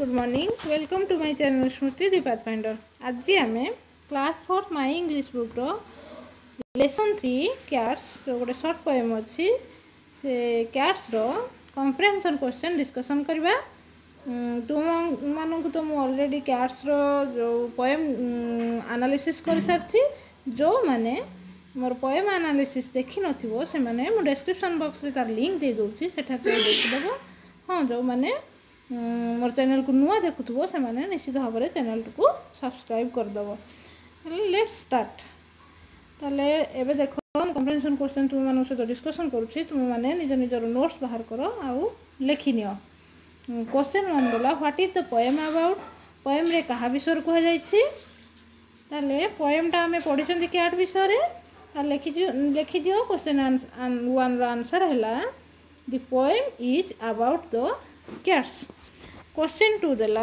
Good morning welcome to my channel Smriti the pathfinder. आज आम class 4 my English book रो lesson 3 cats जो गोटे शॉर्ट पोएम अच्छी से कैट्स रो कम्प्रिहेंशन क्वेश्चन डिस्कशन करवा। तुम मानक तो मुझे ऑलरेडी कैट्स रो जो पोएम एनालिसिस कर सारी जो माने मोर पोएम एनालिसिस देखि नथिबो से माने मो डिस्क्रिप्शन बॉक्स रे तार लिंक दे दोछि सेठा देखि देबो। हाँ जो माने मोर चैनल को नुआ देखुथबो से माने निश्चित भाव में चैनल को सब्सक्राइब करदेव। Let's start. ताले एबे देखो कम्प्रिहेंशन क्वेश्चन तुम मान सहित डिस्कसन करुछि। तुम माने निज निजर नोट्स बाहर करो आउ लिखि नियो। क्वेश्चन 1 बोला what is the poem about. Poem रे कहा विषय कह जाइछि। ताले पोएम टा हमें पढिछंती कैट विषय रे। ताले लिखि दियो। क्वेश्चन 1 रो आंसर हैला the poem is about the cats. Question 2 देला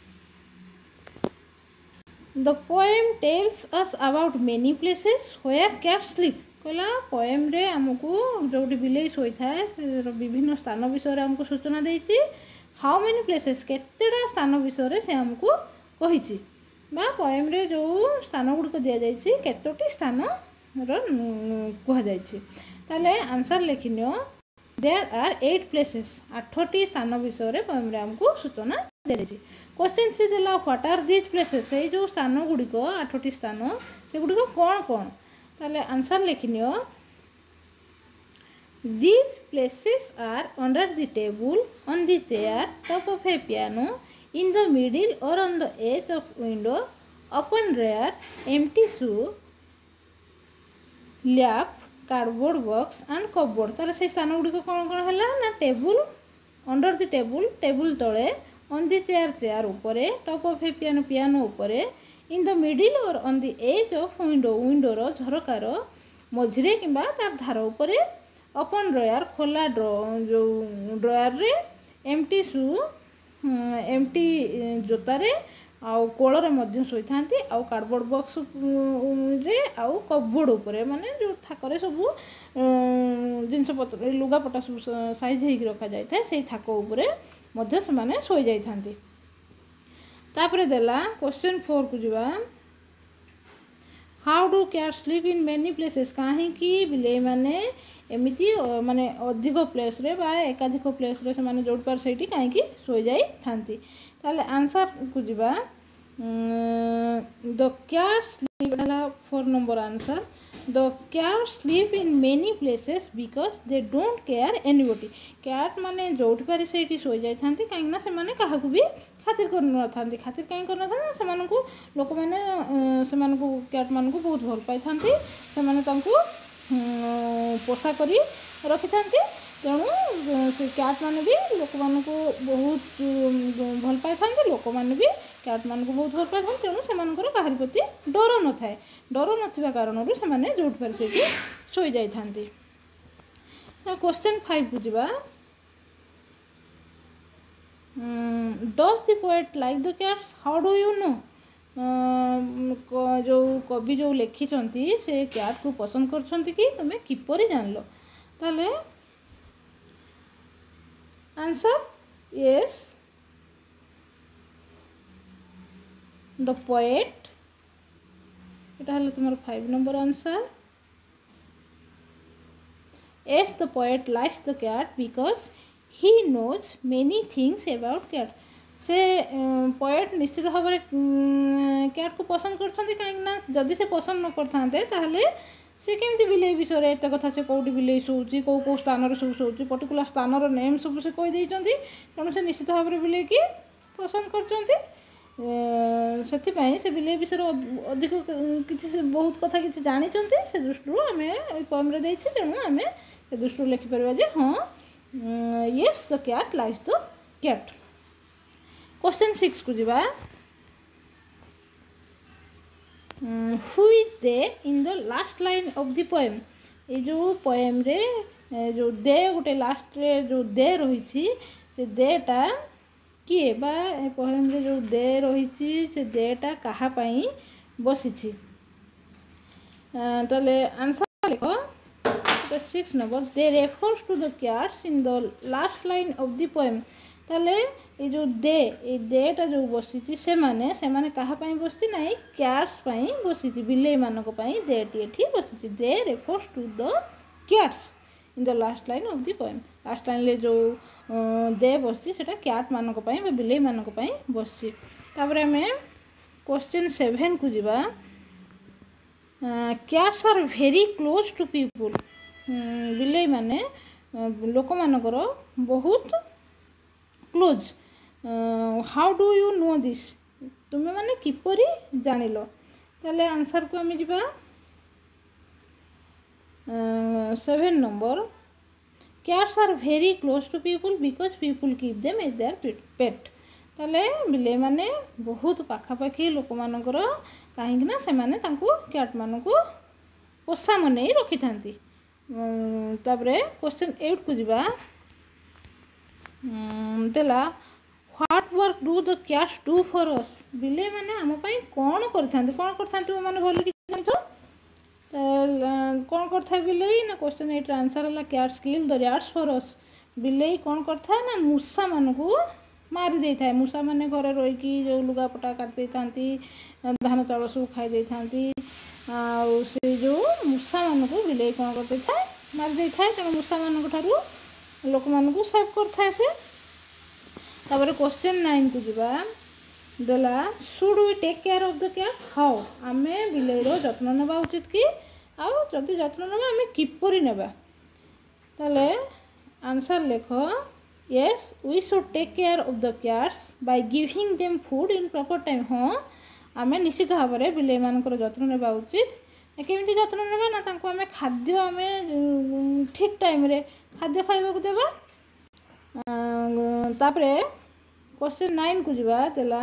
the poem tells us about many places where cats sleep. कहला पोएम रे हमको जोटी बिलेई सोई थाए विभिन्न स्थान विषय रे हमको सूचना देछि। हाउ मेनी प्लेसेस केतेडा स्थान विषय रे से हमको कहिछि बा पोएम रे जो स्थान गुड को दिया जाइछि केतोटी स्थान रो कह जाइछि। ताले आंसर लिखिनियो देयर आर 8 प्लेसेस 8टी स्थान विषय रे पोएम रे हमको सूचना देछि। क्वेश्चन 3 देला व्हाट आर दीज प्लेसेस। से जो स्थान गुडिक 8टी स्थान से गुडिक कोन कोन। ताले आंसर लिखिनियो these places are under the table on the chair top of a piano in the middle और on the edge of window open drawer empty shoe lap cardboard box and cupboard. ताले से स्थान गुडिक कोन कोन हैला ना table under the table table तळे ऑन द चेयर चेयर ऊपरे top of a piano piano ऊपरे इन द मिडिल और on the edge of window window रो झरकार मझिरे किंबा तार धार ऊपरे ओपन ड्रॉयर खोला जो ड्रॉयर रे एम्प्टी शू एम्प्टी जोतारे आउ कोलर मध्य शोई थांती आउ कार्डबोर्ड बॉक्स रे आउ कपबोर्ड ऊपरे माने जो थाकरे सब जिनस पत्र लुगापटा सब साइज होइक रखा जाय थाए सेही थाक ऊपरे मध्य से माने सोई जाय थांती। तापरे देला क्वेश्चन 4 को जिबा how do cat sleep in many places. काहे कि बिले माने एमिति माने अधिक प्लेस रे बा एकाधिक प्लेस रे से माने जोड पर सेठी काहे कि सोई जाय थांती। ताले आंसर को जिबा द कैट स्लीप वाला 4 number answer the cat sleep in many places because they don't care anybody. Cat माने जोड पर सेठी सोई जाय थांती काहे ना से माने काहा को भी खातिर कर न थांती। खातिर काहे कर न था से माने को लोक माने से माने को कैट मान को बहुत भल पाई थांती से माने तांको पोषा करी रखी थांती। तेणु से कैट मान भी लोक मान को बहुत भल पाई थांती लोक मान भी कैट मान को बहुत भल पाई थांती। तेणु से मानकर काहरी प्रति डर न थाए डर नथिबा कारणरू से माने जोट पर से सोई जाई थांती। क्वेश्चन 5 को जिबा does the poet like the cats how do you know. जो कवि जो लिखिछंती से कैट को पसंद करछंती कि तुमे किपरि जानलो। ताले आंसर यस द पोएट एटा हले तुमर 5 number answer. Yes the poet likes the cat because he knows many things about cat. से पोएट निश्चित भाव में कैट को पसंद करछंती काहे ना जदि से पसंद न करथांते ताहले से केमती बिलेई विषय रे एते कथा से कोडी बिलेई सोउची को स्थान रे सोउची पर्टिकुलर स्थान रो नेम सब से कहि देइचंती। तेणु से निश्चित भाव में बिलेई की पसंद करछंती। सेथि पई से बिलेई विषय अधिक किछि से बहुत कथा किछि जानिचंती से दृष्टिରୁ आमे ए पोएम रे देइछि। तेणु आमे ए दृष्टिରୁ लिखि परबा जे हां yes the cat likes the cat. Question 6 को जिबा who is they in the last line of the poem. ये जो पोएम रे जो दे गोटे लास्ट रे जो दे रही से देटा किए बा पोएम रे जो दे रही से देटा कहा पाई बसी। ताले आंसर लिखो 6 number they refers to the cats in the last line of the poem. ताले ये जो देटा जो बसी से माने कहाँ बसी ना क्याट्स बसी बिले मानक देटी एठी बसी they refers to the cats in the last line of the poem. Last line ले जो दे बसी सेटा क्याट मानक बिले मानक बसी। तापर आमे क्वेश्चन 7 को जीवा। Cats are very close to people. बिले माने लोक मानकर बहुत close. How do you know this तुम्हें माने किपरि जानिल। ताले आंसर को आमे जीवा 7 number. Cats are very close to people because people keep them as their pet. ताले बिले माने बहुत पाखापाखि लोक मानकर कहीं से माने तांको क्याट मानकु पोषा मन रखी थांती। तापरे क्वेश्चन 8 को जीवा। देला what work do the cats do for us. बिले माने आम पाई कौन करथांती माने भल कि जानिछो कौन करथा बिले ना। क्वेश्चन 8 आंसर है cats kill the rats for us. बिले कौन करथा ना मूषा मानकु मारी दे थाए। मूषा माने घरे रहीकि जो लुगापटा काटि थांती धान चाउल सब खाई दे थांती आ से जो मूषा मानकु बिले कौन करते थाए मारी दे थाए। तेणु मूषा मानक ठारू लोक मानकु सेव करथाए से। तापर क्वेश्चन 9 को जीवा। देला should we take care of the cats how. आमे बिलेर जत्न नेबा उचित कि आ जदि जत्न नेबा आमे किपरि नेबा। ताले आंसर लेख yes we should take care of the cats by giving them food in proper time। हाँ आमे निश्चित भाव में बिले मानकर जत्न नेबा उचित। केमिति जत्न नेबा ना तांको आमे खाद्य आमे ठीक टाइम रे खाद्य खाइबा को देबा। तापरे क्वेश्चन 9 को जीवा। देला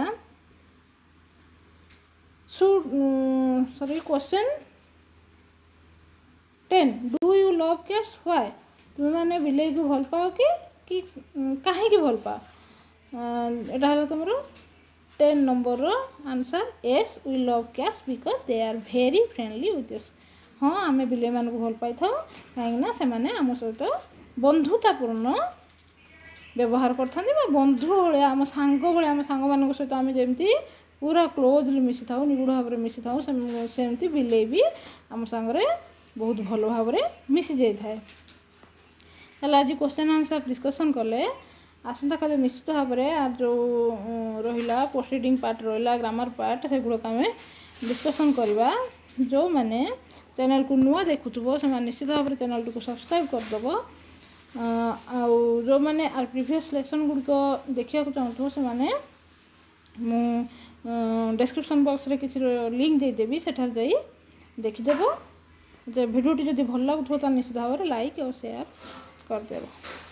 question 10 do you love cats why. तुम माने बिले को भल पाओ कि कहीं की भल पाओ। एटा हला तुमरो 10 नंबर रो answer yes we love cats because they are very friendly with us. हाँ आमे बिले मान को भल पाई थाओ कहीं ना से माने आम सहित बंधुतापूर्ण व्यवहार करथांती बा बंधु भाई आम सांग भाई आम सांग मान सहित आम जमी पूरा क्लोजली मिसी था निगुढ़ भाव में मिसी था सेमती बिले भी आम सांगे बहुत भल भाव में मिसी जाए। आज क्वेश्चन आंसर डिस्कसन कले आसंता काली निश्चित भाव में जो रहा प्रोसीडिंग पार्ट रहा ग्रामर पार्ट से गुड़क आम डिस्कसन करवा। जो मैंने चैनल को नुआ देखुव से निश्चित भाव में चैनल को सब्सक्राइब करदेव। जो मैंने आर प्रीवियस लेसन गुड़िक देखा चाहूँ से मैंने डिस्क्रिप्शन बॉक्स रे किसी लिंक देदेवी सेठार जाई देखिदेव। भिडियोटी जब भल लगुव तो निश्चित भाव में लाइक और शेयर करदेव।